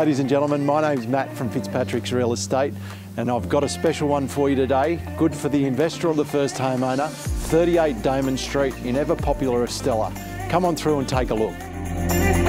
Ladies and gentlemen, my name's Matt from Fitzpatricks Real Estate, and I've got a special one for you today. Good for the investor or the first homeowner. 38 Doman Street in ever popular Estella. Come on through and take a look.